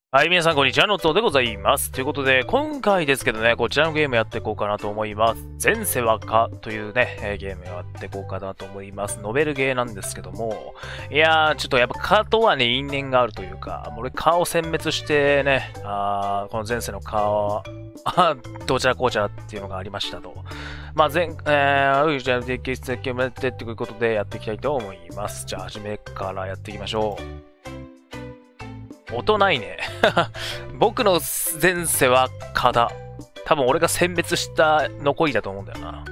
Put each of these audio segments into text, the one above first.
はい、皆さんこんにちは、のつおでございます。ということで、今回ですけどね、こちらのゲームやっていこうかなと思います。前世はかというね、ゲームやっていこうかなと思います。ノベルゲーなんですけども、いやー、ちょっとやっぱ蚊とはね、因縁があるというか、俺蚊を殲滅してね、この前世の蚊は、どちらこうちゃらっていうのがありましたと。まあ、じゃあ、デッキステッキをやってっていうことでやっていきたいと思います。じゃあ、初めからやっていきましょう。音ないね。僕の前世は蚊だ。多分俺が選別した残りだと思うんだよな。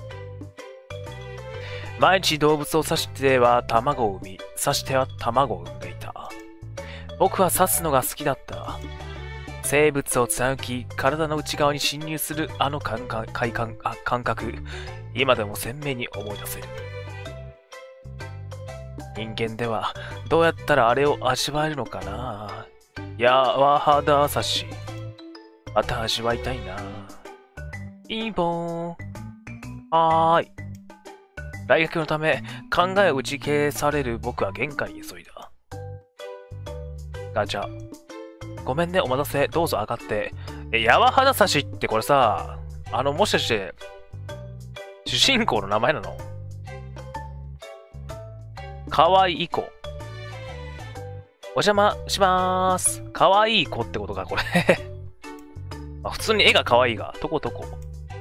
毎日動物を刺しては卵を産み、刺しては卵を産んでいた。僕は刺すのが好きだった。生物を貫き、体の内側に侵入するあの感覚。今でも鮮明に思い出せる。人間ではどうやったらあれを味わえるのかな。やわはださし。また味わいたいな。ピンポーン。はーい。大学のため考えを打ち消される僕は玄関に急いだ。ガチャ。ごめんね、お待たせ。どうぞ上がって。やわはださしってこれさ、もしかして、主人公の名前なの？かわいい子。お邪魔しまーす。かわいい子ってことか、これ。普通に絵がかわいいが。とことこ。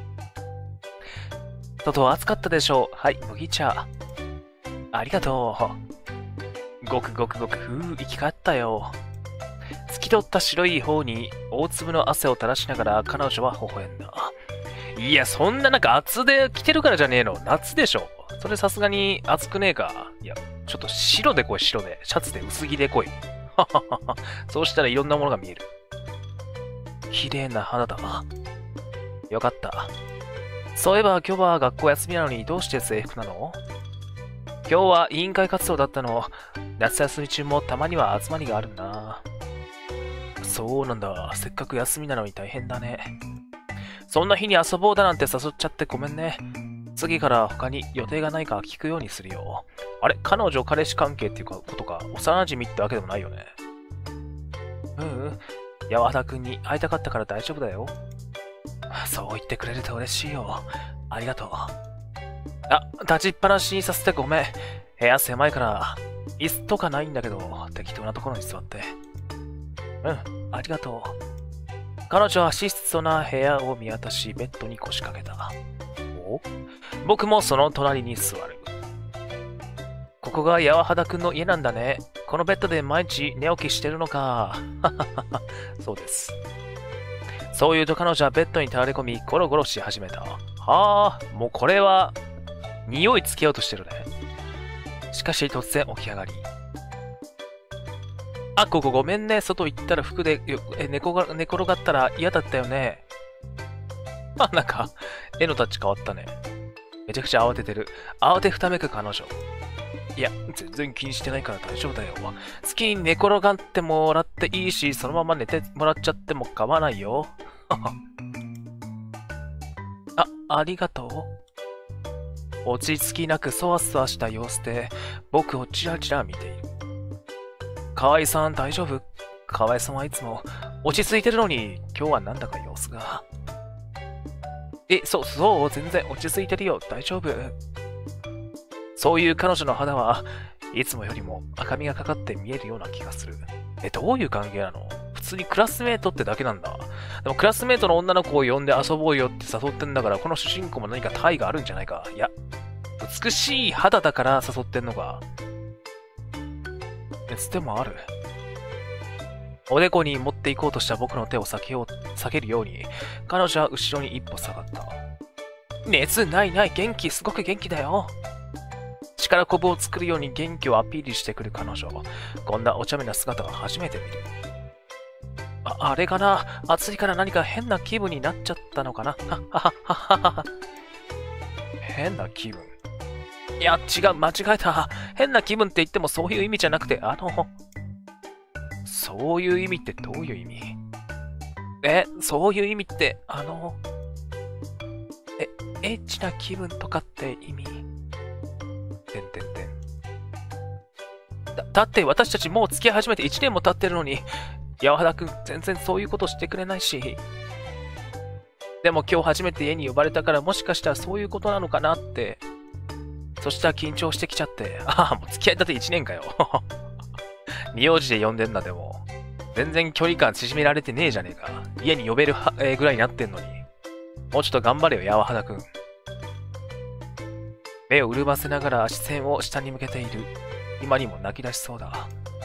外暑かったでしょう。はい、麦茶。ありがとう。ごくごくごく、生き返ったよ。透き通った白い方に大粒の汗を垂らしながら彼女は微笑んだ。いや、そんななんか厚で着てるからじゃねえの。夏でしょ。それさすがに暑くねえか。いや、ちょっと白で来い、白で。シャツで薄着で来い。はははは。そうしたらいろんなものが見える。綺麗な花だ。よかった。そういえば今日は学校休みなのにどうして制服なの？今日は委員会活動だったの。夏休み中もたまには集まりがあるな。そうなんだ。せっかく休みなのに大変だね。そんな日に遊ぼうだなんて誘っちゃってごめんね。次から他に予定がないか聞くようにするよ。あれ、彼女彼氏関係っていうことか、幼馴染ってわけでもないよね。山田くんに会いたかったから大丈夫だよ。そう言ってくれると嬉しいよ。ありがとう。立ちっぱなしにさせてごめん。部屋狭いから、椅子とかないんだけど、適当なところに座って。ありがとう。彼女は質素な部屋を見渡し、ベッドに腰掛けた。僕もその隣に座る。ここが山肌くんの家なんだね。このベッドで毎日寝起きしてるのか。そうです。そう言うと彼女はベッドに倒れ込み、ゴロゴロし始めた。はあ、もうこれは、匂いつけようとしてるね。しかし突然起き上がり。ここごめんね。外行ったら服で寝転がったら嫌だったよね。なんか、絵のタッチ変わったね。めちゃくちゃ慌ててる。慌てふためく彼女。いや、全然気にしてないから大丈夫だよ。好きに寝転がってもらっていいし、そのまま寝てもらっちゃっても構わないよ。ありがとう。落ち着きなくそわそわした様子で、僕をチラチラ見ている。河合さん大丈夫？河合さんはいつも落ち着いてるのに、今日はなんだか様子が。そう、全然落ち着いてるよ。大丈夫。そういう彼女の肌はいつもよりも赤みがかかって見えるような気がする。どういう関係なの？普通にクラスメートってだけなんだ。でもクラスメートの女の子を呼んで遊ぼうよって誘ってんだから、この主人公も何か他意があるんじゃないか。いや、美しい肌だから誘ってんのか。別でもある。おでこに持っていこうとした僕の手を避けるように、彼女は後ろに一歩下がった。熱ないない、すごく元気だよ。力こぶを作るように元気をアピールしてくる彼女。こんなお茶目な姿は初めて見る。あれかな？暑いから何か変な気分になっちゃったのかな？変な気分。いや、違う、間違えた。変な気分って言ってもそういう意味じゃなくて、そういう意味ってどういう意味？そういう意味って、エッチな気分とかって意味？だって私たちもう付き合い始めて1年も経ってるのに、 山田くん、全然そういうことしてくれないし。でも今日初めて家に呼ばれたからもしかしたらそういうことなのかなって。そしたら緊張してきちゃって。ああ、もう付き合いだって1年かよ。名字で呼んでんだでも。全然距離感縮められてねえじゃねえか。家に呼べるぐらいになってんのに。もうちょっと頑張れよ、山肌くん。目を潤ませながら視線を下に向けている。今にも泣き出しそうだ。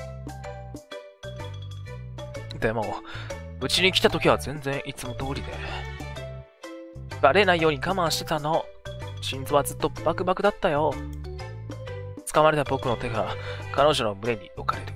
でも、うちに来た時は全然いつも通りで。バレないように我慢してたの。心臓はずっとバクバクだったよ。掴まれた僕の手が彼女の胸に置かれる。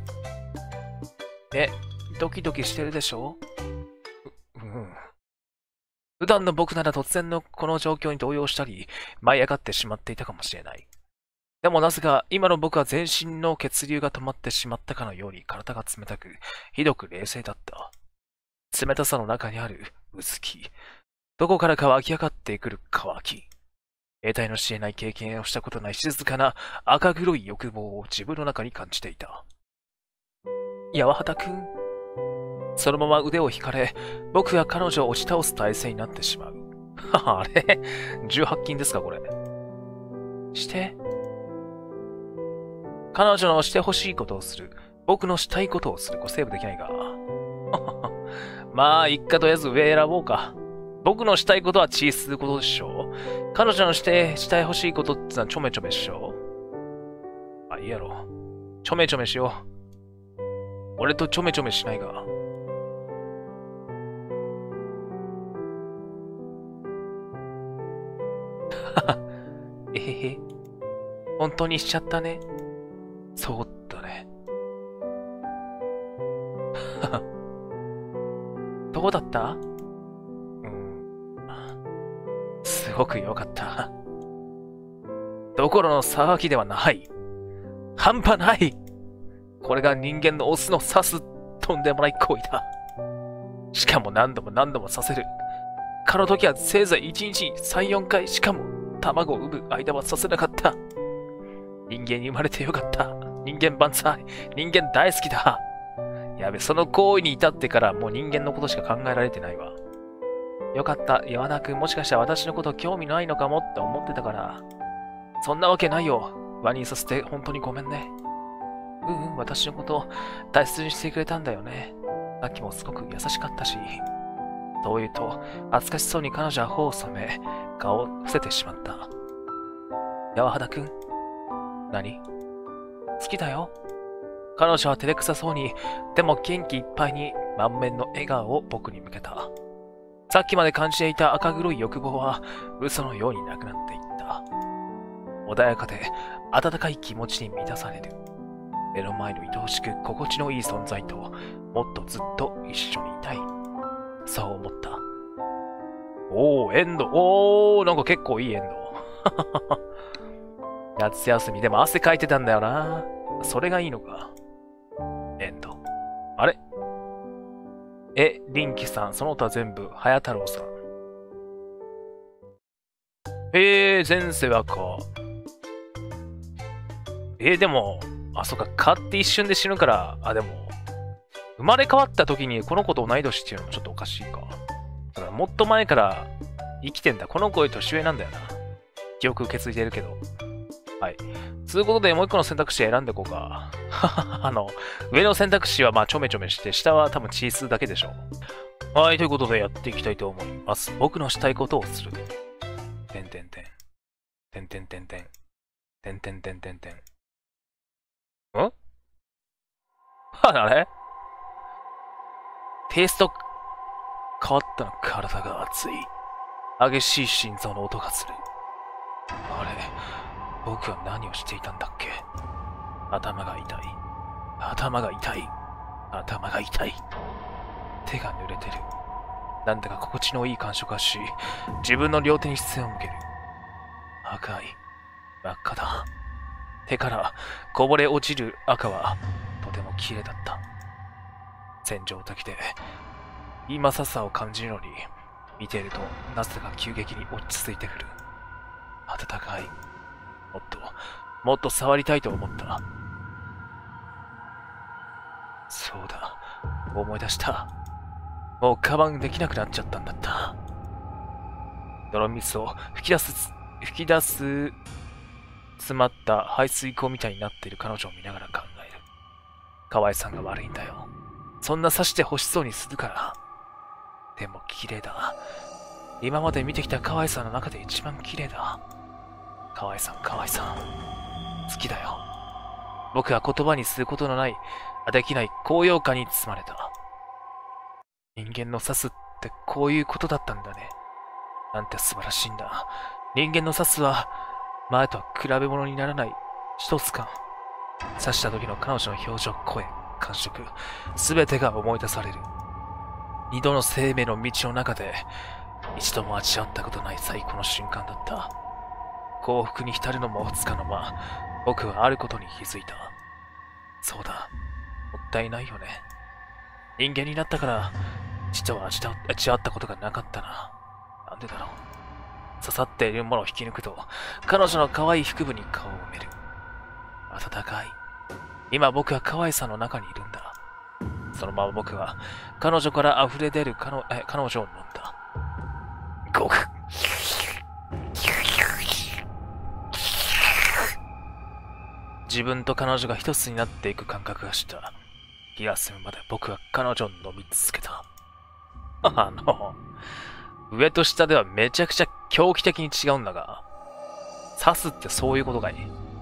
ドキドキしてるでしょ？うん。普段の僕なら突然のこの状況に動揺したり、舞い上がってしまっていたかもしれない。でもなぜか今の僕は全身の血流が止まってしまったかのように体が冷たく、ひどく冷静だった。冷たさの中にある薄気。どこからか湧き上がってくる渇き。得体の知れない経験をしたことない静かな赤黒い欲望を自分の中に感じていた。山畑くん。そのまま腕を引かれ、僕が彼女を押し倒す体勢になってしまう。あれ ?18 禁ですかこれ。彼女のしてほしいことをする。僕のしたいことをする。これセーブできないか。まあ、一回とりあえず上選ぼうか。僕のしたいことは血吸うことでしょ。彼女のしたい欲しいことってのはちょめちょめでしょ。あ、いいやろ。ちょめちょめしよう。俺とちょめちょめしないが。えへへ。本当にしちゃったね。そうだね。どうだった？すごく良かった。どころの騒ぎではない。半端ない。これが人間のオスの刺すとんでもない行為だ。しかも何度も何度もさせる。かの時はせいぜい1日3、4回しかも卵を産む間はさせなかった。人間に生まれてよかった。人間万歳。人間大好きだ。やべ、その行為に至ってからもう人間のことしか考えられてないわ。よかった。岩田くんもしかしたら私のこと興味ないのかもって思ってたから。そんなわけないよ。ワニさせて本当にごめんね。私のこと大切にしてくれたんだよね。さっきもすごく優しかったし。そう言うと、恥ずかしそうに彼女は頬を染め、顔を伏せてしまった。山肌くん。何？好きだよ。彼女は照れくさそうに、でも元気いっぱいに満面の笑顔を僕に向けた。さっきまで感じていた赤黒い欲望は嘘のようになくなっていった。穏やかで温かい気持ちに満たされる。目の前の愛おしく心地のいい存在ともっとずっと一緒にいたい。そう思った。おー、エンド。おー、なんか結構いいエンド。夏休みでも汗かいてたんだよな。それがいいのか。エンド。あれリンキさん、その他全部、早太郎さん。前世はか。でも、そっか、買って一瞬で死ぬから、でも、生まれ変わった時にこの子と同い年っていうのもちょっとおかしいか。だからもっと前から生きてんだ。この子より年上なんだよな。記憶受け継いでるけど。はい。つうことでもう一個の選択肢選んでいこうか。上の選択肢はまあちょめちょめして、下は多分血数だけでしょう。はい、ということでやっていきたいと思います。僕のしたいことをする。てんてんてん。てんてんてんてん。てんてんてんてんてん。あれテイスト変わったの。体が熱い。激しい心臓の音がする。あれ僕は何をしていたんだっけ。頭が痛い。頭が痛い。頭が痛い。手が濡れてる。なんだか心地のいい感触がし、自分の両手に視線を向ける。赤い。真っ赤だ。手からこぼれ落ちる赤はとても綺麗だった。戦場的で今ささを感じるのに、見ているとなぜか急激に落ち着いてくる。暖かい。もっと触りたいと思った。そうだ。 思い出した。もう我慢できなくなっちゃったんだった。泥水を吹き出す、詰まった排水溝みたいになっている彼女を見ながら考える。河合さんが悪いんだよ。そんな刺して欲しそうにするから。でも綺麗だ。今まで見てきた河合さんの中で一番綺麗だ。河合さん、河合さん。好きだよ。僕は言葉にすることのない、できない高揚感に包まれた。人間の刺すってこういうことだったんだね。なんて素晴らしいんだ。人間の刺すは、前とは比べ物にならない一つ感。刺した時の彼女の表情、声、感触、すべてが思い出される。二度の生命の道の中で、一度も味わったことない最高の瞬間だった。幸福に浸るのもつかの間、僕はあることに気づいた。そうだ、もったいないよね。人間になったから、一度は味わったことがなかったな。なんでだろう。刺さっているものを引き抜くと、彼女の可愛い腹部に顔を埋める。暖かい。今僕は可愛さの中にいるんだ。そのまま僕は、彼女から溢れ出る彼女を飲んだ。ごく。自分と彼女が一つになっていく感覚がした。気が済むまで僕は彼女を飲み続けた。上と下ではめちゃくちゃ狂気的に違うんだが、刺すってそういうことかい。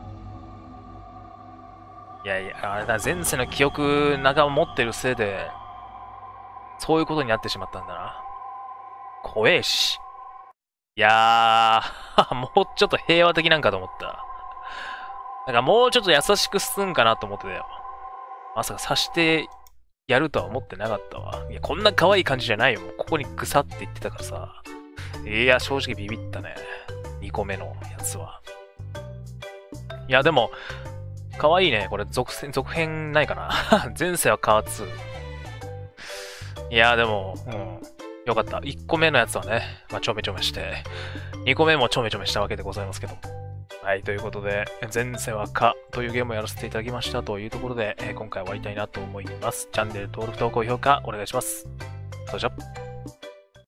いやいや、あれだ、前世の記憶仲間持ってるせいで、そういうことになってしまったんだな。怖えし。いやー、もうちょっと平和的なんかと思った。なんかもうちょっと優しくすんかなと思ってたよ。まさか刺してやるとは思ってなかったわ。いや、こんな可愛い感じじゃないよ。もうここにグサって言ってたからさ。いや、正直ビビったね。2個目のやつは。いや、でも、可愛いね。これ続編ないかな。前世はカー2。いや、でも、よかった。1個目のやつはね、まあ、ちょめちょめして、2個目もちょめちょめしたわけでございますけど。はい、ということで、前世はかというゲームをやらせていただきましたというところで、今回は終わりたいなと思います。チャンネル登録と高評価お願いします。それじゃ。